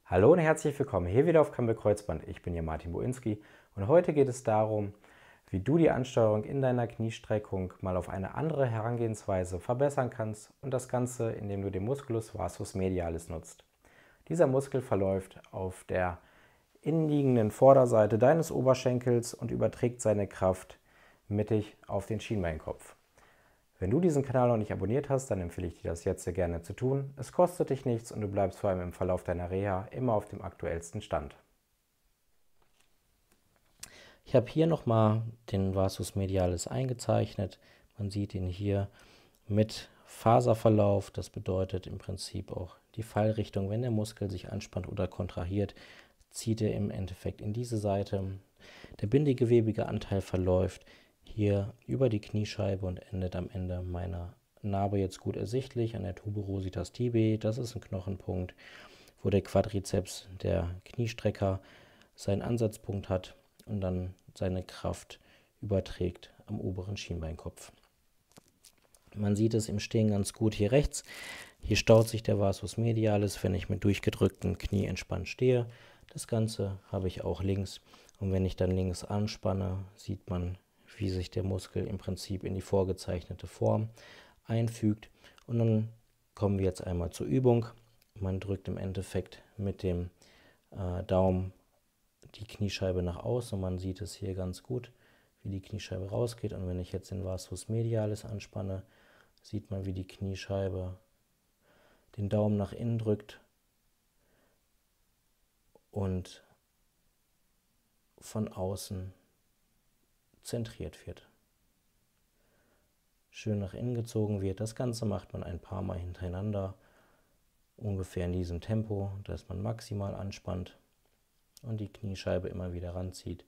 Hallo und herzlich willkommen hier wieder auf Campbell Kreuzband. Ich bin hier Martin Boinski und heute geht es darum, wie du die Ansteuerung in deiner Kniestreckung mal auf eine andere Herangehensweise verbessern kannst und das Ganze, indem du den Musculus varus medialis nutzt. Dieser Muskel verläuft auf der innenliegenden Vorderseite deines Oberschenkels und überträgt seine Kraft mittig auf den Schienbeinkopf. Wenn du diesen Kanal noch nicht abonniert hast, dann empfehle ich dir das jetzt sehr gerne zu tun. Es kostet dich nichts und du bleibst vor allem im Verlauf deiner Reha immer auf dem aktuellsten Stand. Ich habe hier nochmal den Varus medialis eingezeichnet. Man sieht ihn hier mit Faserverlauf. Das bedeutet im Prinzip auch die Fallrichtung. Wenn der Muskel sich anspannt oder kontrahiert, zieht er im Endeffekt in diese Seite. Der bindegewebige Anteil verläuft hier über die Kniescheibe und endet am Ende meiner Narbe jetzt gut ersichtlich an der Tuberositas tibiae. Das ist ein Knochenpunkt, wo der Quadrizeps, der Kniestrecker, seinen Ansatzpunkt hat und dann seine Kraft überträgt am oberen Schienbeinkopf. Man sieht es im Stehen ganz gut hier rechts. Hier staut sich der Varus medialis, wenn ich mit durchgedrücktem Knie entspannt stehe. Das Ganze habe ich auch links. Und wenn ich dann links anspanne, sieht man, wie sich der Muskel im Prinzip in die vorgezeichnete Form einfügt. Und dann kommen wir jetzt einmal zur Übung. Man drückt im Endeffekt mit dem Daumen die Kniescheibe nach außen und man sieht es hier ganz gut, wie die Kniescheibe rausgeht. Und wenn ich jetzt den Varus medialis anspanne, sieht man, wie die Kniescheibe den Daumen nach innen drückt und von außen zentriert wird. Schön nach innen gezogen wird. Das Ganze macht man ein paar Mal hintereinander, ungefähr in diesem Tempo, dass man maximal anspannt und die Kniescheibe immer wieder ranzieht.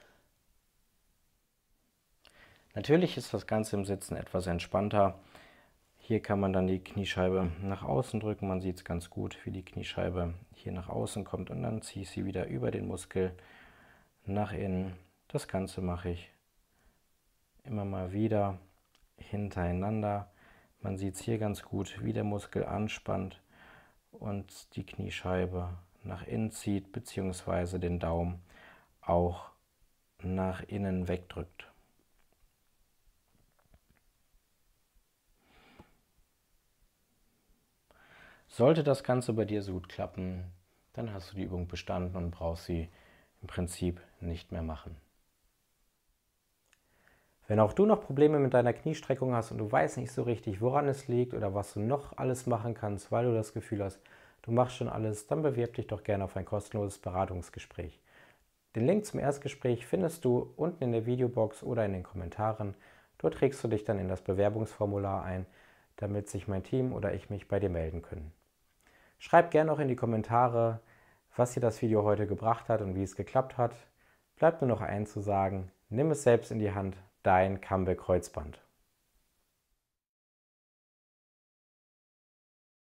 Natürlich ist das Ganze im Sitzen etwas entspannter. Hier kann man dann die Kniescheibe nach außen drücken. Man sieht es ganz gut, wie die Kniescheibe hier nach außen kommt und dann ziehe ich sie wieder über den Muskel nach innen. Das Ganze mache ich immer mal wieder hintereinander. Man sieht es hier ganz gut, wie der Muskel anspannt und die Kniescheibe nach innen zieht, beziehungsweise den Daumen auch nach innen wegdrückt. Sollte das Ganze bei dir so gut klappen, dann hast du die Übung bestanden und brauchst sie im Prinzip nicht mehr machen. Wenn auch du noch Probleme mit deiner Kniestreckung hast und du weißt nicht so richtig, woran es liegt oder was du noch alles machen kannst, weil du das Gefühl hast, du machst schon alles, dann bewirb dich doch gerne auf ein kostenloses Beratungsgespräch. Den Link zum Erstgespräch findest du unten in der Videobox oder in den Kommentaren. Dort trägst du dich dann in das Bewerbungsformular ein, damit sich mein Team oder ich mich bei dir melden können. Schreib gerne auch in die Kommentare, was dir das Video heute gebracht hat und wie es geklappt hat. Bleibt nur noch eins zu sagen: Nimm es selbst in die Hand, dein Campbell Kreuzband.